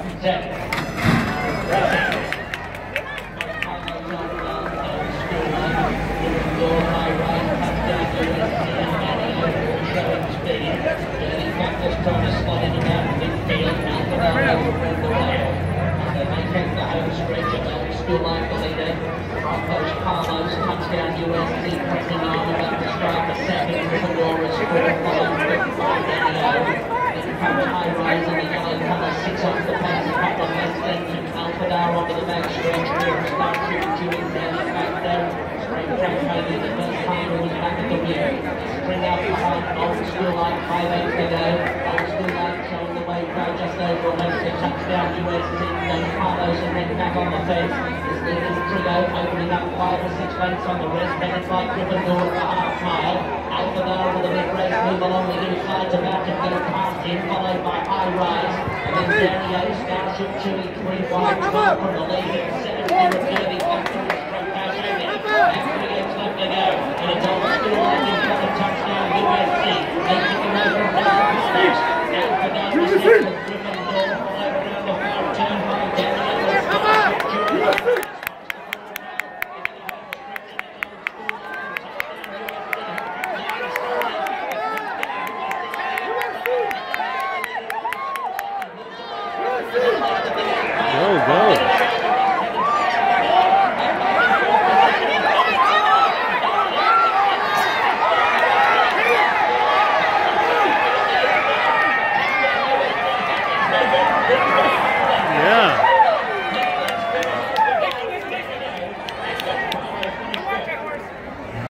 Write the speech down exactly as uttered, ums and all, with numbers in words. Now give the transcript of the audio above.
Carlos, touchdown U S C, pressing on about to strike a second. Dolores, four, five, five, then comes High Rise in the yellow colour, six off the pace, a couple of less lengths, Alphadar onto the back stretch, here start shooting two in down the back there. Straight track maybe the first timer was back at the wheel. Spring out behind Old School Light, five eighths to go. Old School Light showing the way, crowd just over a length to touchdown U S C, then Carlos and then back on the fence. Leading Trio opening up five or six lengths on the rest, then it's like Gryffindor for half mile. Alphadar with a big race move along the inside, about to go past him, followed by High Rise. And then Dario, Starship, Chewy, three wide, twelve from the lead, seven to the Kirby, back to the straight cash over. And three left to go. And it's Old School Light in front of touchdown U S C. They kick him over from Alphadar. Alphadar is